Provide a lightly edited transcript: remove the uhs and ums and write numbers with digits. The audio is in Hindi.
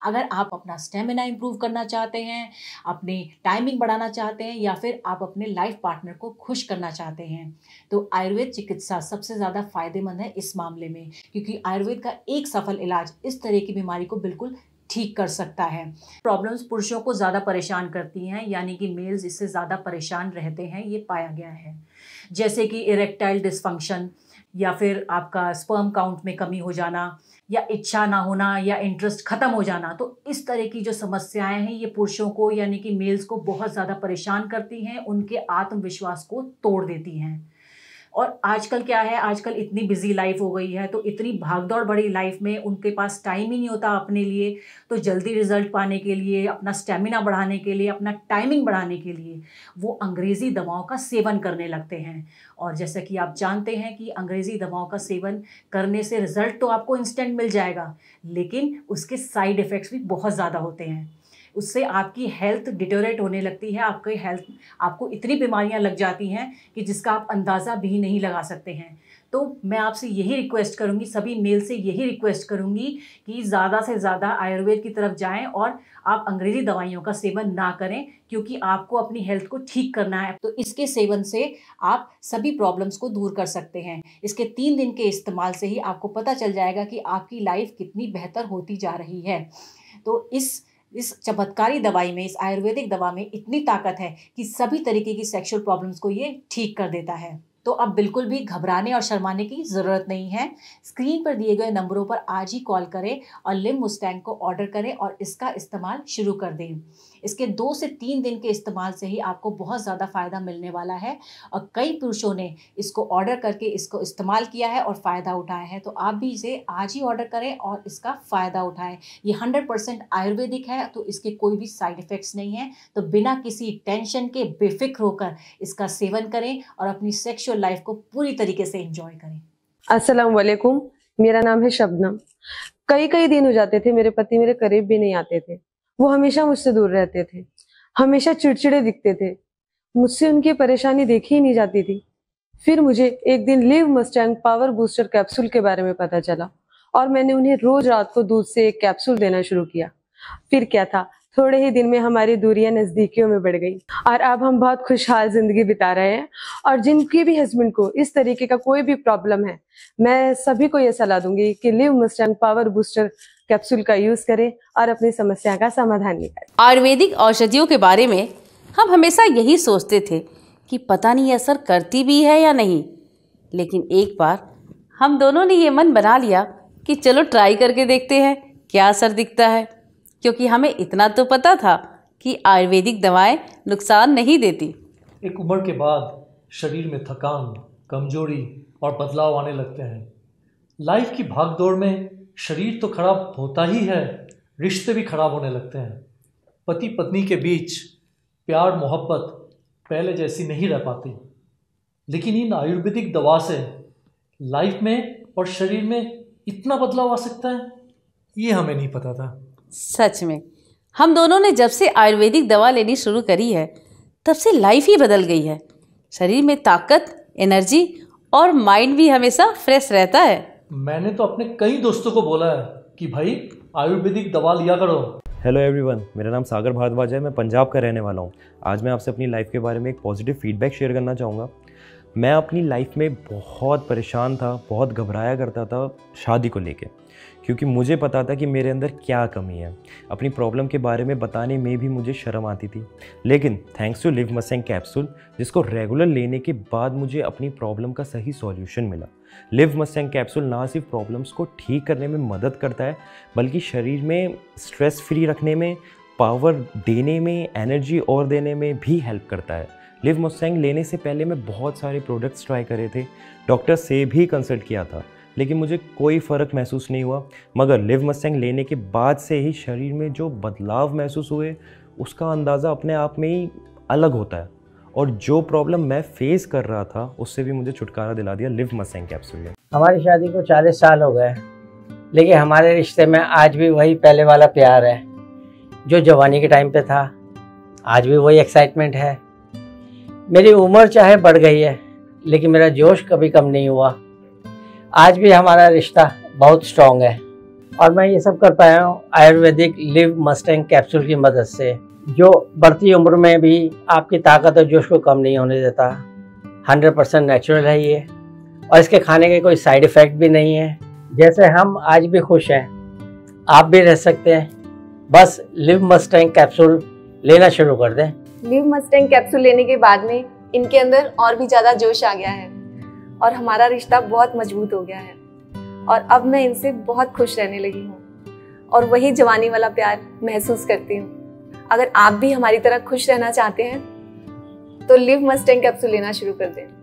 अगर आप अपना स्टेमिना इंप्रूव करना चाहते हैं, अपनी टाइमिंग बढ़ाना चाहते हैं या फिर आप अपने लाइफ पार्टनर को खुश करना चाहते हैं, तो आयुर्वेद चिकित्सा सबसे ज़्यादा फायदेमंद है इस मामले में, क्योंकि आयुर्वेद का एक सफल इलाज इस तरह की बीमारी को बिल्कुल ठीक कर सकता है। प्रॉब्लम्स पुरुषों को ज़्यादा परेशान करती हैं, यानी कि मेल्स इससे ज़्यादा परेशान रहते हैं, ये पाया गया है। जैसे कि इरेक्टाइल डिसफंक्शन या फिर आपका स्पर्म काउंट में कमी हो जाना या इच्छा ना होना या इंटरेस्ट ख़त्म हो जाना। तो इस तरह की जो समस्याएं हैं ये पुरुषों को यानी कि मेल्स को बहुत ज़्यादा परेशान करती हैं, उनके आत्मविश्वास को तोड़ देती हैं। और आजकल क्या है, आजकल इतनी बिजी लाइफ हो गई है, तो इतनी भागदौड़ भरी लाइफ में उनके पास टाइम ही नहीं होता अपने लिए। तो जल्दी रिजल्ट पाने के लिए, अपना स्टेमिना बढ़ाने के लिए, अपना टाइमिंग बढ़ाने के लिए वो अंग्रेज़ी दवाओं का सेवन करने लगते हैं। और जैसा कि आप जानते हैं कि अंग्रेज़ी दवाओं का सेवन करने से रिजल्ट तो आपको इंस्टेंट मिल जाएगा, लेकिन उसके साइड इफ़ेक्ट्स भी बहुत ज़्यादा होते हैं। उससे आपकी हेल्थ डिटेरियोरेट होने लगती है, आपको इतनी बीमारियां लग जाती हैं कि जिसका आप अंदाज़ा भी नहीं लगा सकते हैं। तो मैं आपसे यही रिक्वेस्ट करूंगी, सभी मेल से यही रिक्वेस्ट करूंगी कि ज़्यादा से ज़्यादा आयुर्वेद की तरफ जाएं और आप अंग्रेज़ी दवाइयों का सेवन ना करें, क्योंकि आपको अपनी हेल्थ को ठीक करना है। तो इसके सेवन से आप सभी प्रॉब्लम्स को दूर कर सकते हैं। इसके 3 दिन के इस्तेमाल से ही आपको पता चल जाएगा कि आपकी लाइफ कितनी बेहतर होती जा रही है। तो इस चमत्कारी दवाई में, इस आयुर्वेदिक दवा में इतनी ताकत है कि सभी तरीके की सेक्सुअल प्रॉब्लम्स को ये ठीक कर देता है। तो अब बिल्कुल भी घबराने और शर्माने की ज़रूरत नहीं है। स्क्रीन पर दिए गए नंबरों पर आज ही कॉल करें और लिव मुस्टैंग को ऑर्डर करें और इसका इस्तेमाल शुरू कर दें। इसके 2 से 3 दिन के इस्तेमाल से ही आपको बहुत ज़्यादा फ़ायदा मिलने वाला है और कई पुरुषों ने इसको ऑर्डर करके इसको इस्तेमाल किया है और फ़ायदा उठाया है। तो आप भी इसे आज ही ऑर्डर करें और इसका फ़ायदा उठाएं। ये 100% आयुर्वेदिक है, तो इसके कोई भी साइड इफ़ेक्ट्स नहीं हैं। तो बिना किसी टेंशन के बेफिक्र होकर इसका सेवन करें और अपनी सेक्सुअल लाइफ को पूरी तरीके से एंजॉय करें। अस्सलाम वालेकुम, मेरा नाम है शबनम। कई दिन हो जाते थे मेरे पति मेरे करीब भी नहीं आते थे। वो हमेशा मुझसे दूर रहते थे, हमेशा चिड़चिड़े दिखते थे, मुझसे उनकी परेशानी देखी ही नहीं जाती थी। फिर मुझे एक दिन Liv Mustang power booster capsule के बारे में पता चला और मैंने उन्हें रोज रात को दूध से एक कैप्सूल देना शुरू किया। फिर क्या था, थोड़े ही दिन में हमारी दूरियां नजदीकियों में बढ़ गई और अब हम बहुत खुशहाल जिंदगी बिता रहे हैं। और जिनके भी हस्बैंड को इस तरीके का कोई भी प्रॉब्लम है, मैं सभी को ये सलाह दूंगी कि Liv Mustang power booster capsule का यूज करें और अपनी समस्या का समाधान निकालें। आयुर्वेदिक औषधियों के बारे में हम हमेशा यही सोचते थे कि पता नहीं असर करती भी है या नहीं, लेकिन एक बार हम दोनों ने ये मन बना लिया कि चलो ट्राई करके देखते हैं क्या असर दिखता है, क्योंकि हमें इतना तो पता था कि आयुर्वेदिक दवाएं नुकसान नहीं देती। एक उम्र के बाद शरीर में थकान, कमजोरी और बदलाव आने लगते हैं। लाइफ की भागदौड़ में शरीर तो खराब होता ही है, रिश्ते भी खराब होने लगते हैं। पति पत्नी के बीच प्यार मोहब्बत पहले जैसी नहीं रह पाती। लेकिन इन आयुर्वेदिक दवा से लाइफ में और शरीर में इतना बदलाव आ सकता है, ये हमें नहीं पता था। सच में हम दोनों ने जब से आयुर्वेदिक दवा लेनी शुरू करी है, तब से लाइफ ही बदल गई है। शरीर में ताकत, एनर्जी और माइंड भी हमेशा फ्रेश रहता है। मैंने तो अपने कई दोस्तों को बोला है कि भाई आयुर्वेदिक दवा लिया करो। हेलो एवरीवन, मेरा नाम सागर भारद्वाज है। मैं पंजाब का रहने वाला हूँ। आज मैं आपसे अपनी लाइफ के बारे में एक पॉजिटिव फीडबैक शेयर करना चाहूँगा। मैं अपनी लाइफ में बहुत परेशान था, बहुत घबराया करता था शादी को लेके, क्योंकि मुझे पता था कि मेरे अंदर क्या कमी है। अपनी प्रॉब्लम के बारे में बताने में भी मुझे शर्म आती थी। लेकिन thanks to Liv Mustang capsule, जिसको रेगुलर लेने के बाद मुझे अपनी प्रॉब्लम का सही सॉल्यूशन मिला। लिव मस्टैंग कैप्सूल ना सिर्फ प्रॉब्लम्स को ठीक करने में मदद करता है, बल्कि शरीर में स्ट्रेस फ्री रखने में, पावर देने में, एनर्जी और देने में भी हेल्प करता है। लिव मस्टैंग लेने से पहले मैं बहुत सारे प्रोडक्ट्स ट्राई करे थे, डॉक्टर से भी कंसल्ट किया था, लेकिन मुझे कोई फ़र्क महसूस नहीं हुआ। मगर लिव मस्टैंग लेने के बाद से ही शरीर में जो बदलाव महसूस हुए, उसका अंदाज़ा अपने आप में ही अलग होता है। और जो प्रॉब्लम मैं फेस कर रहा था, उससे भी मुझे छुटकारा दिला दिया लिव मस्टैंग कैप्सूल ने। हमारी शादी को 40 साल हो गए, लेकिन हमारे रिश्ते में आज भी वही पहले वाला प्यार है जो जवानी के टाइम पे था। आज भी वही एक्साइटमेंट है। मेरी उम्र चाहे बढ़ गई है, लेकिन मेरा जोश कभी कम नहीं हुआ। आज भी हमारा रिश्ता बहुत स्ट्रॉन्ग है। और मैं ये सब कर पाया हूँ आयुर्वेदिक लिव मस्टैंग कैप्सूल की मदद से, जो बढ़ती उम्र में भी आपकी ताकत और जोश को कम नहीं होने देता। 100% नेचुरल है ये, और इसके खाने के कोई साइड इफ़ेक्ट भी नहीं है। जैसे हम आज भी खुश हैं, आप भी रह सकते हैं। बस लिव मस्टैंग कैप्सूल लेना शुरू कर दें। लिव मस्टैंग कैप्सूल लेने के बाद में इनके अंदर और भी ज़्यादा जोश आ गया है और हमारा रिश्ता बहुत मजबूत हो गया है और अब मैं इनसे बहुत खुश रहने लगी हूँ और वही जवानी वाला प्यार महसूस करती हूँ। अगर आप भी हमारी तरह खुश रहना चाहते हैं तो लिव मस्टैंग कैप्सूल लेना शुरू कर दें।